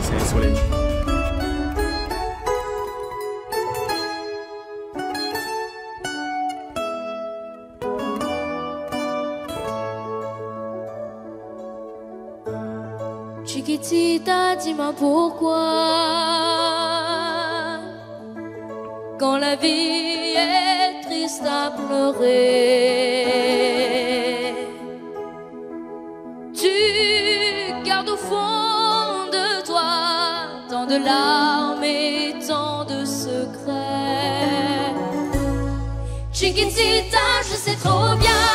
c'est le soleil. Chiquitita, dis-moi pourquoi, quand la vie est triste à pleurer, tu gardes au fond de toi tant de larmes et tant de secrets. Chiquitita, je sais trop bien,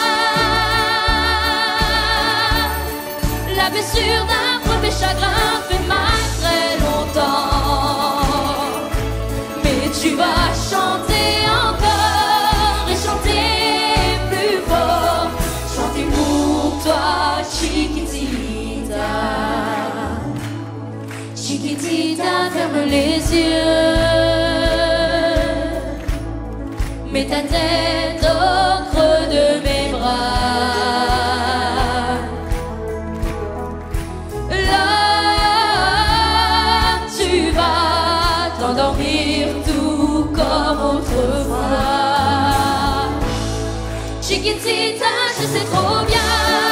la blessure d'un premier chagrin fait mal très longtemps. Mais tu vas chanter encore et chanter plus fort. Chanter pour toi, Chiquitita. Chiquitita, ferme les yeux, mets ta tête au creux de mes bras. Dormir tout comme autrefois. Chiquitita, je sais trop bien,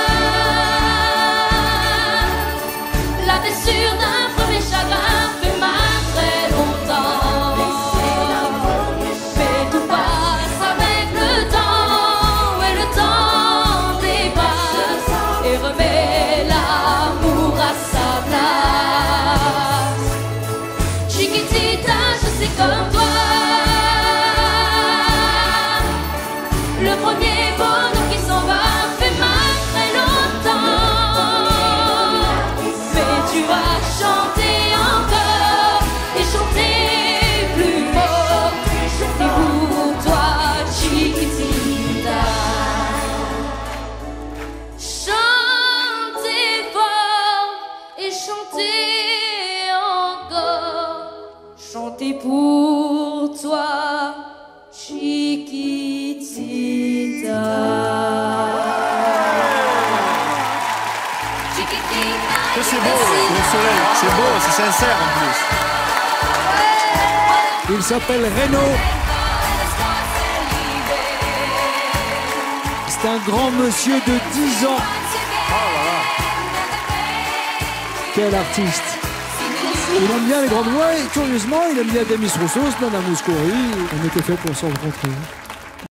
la blessure d'un premier chagrin fait mal très longtemps. Mais tout passe avec le temps, et le temps dépasse et remet l'amour à sa place. Chiquitita, c'est comme toi, le premier bonheur qui s'en va fait mal très longtemps. Mais tu vas chanter encore et chanter plus fort. Chanter pour toi, Chiquitita. Chanter fort et chanter encore. Chanter pour toi, Chiquitita. Chiquitita. C'est beau, le soleil, c'est beau, c'est sincère en plus. Il s'appelle Renaud. C'est un grand monsieur de 10 ans. Oh là là. Quel artiste. Il aime bien les grandes voix et curieusement, il aime bien Demis Roussos, Nana Mouskouri. On était fait pour se rencontrer.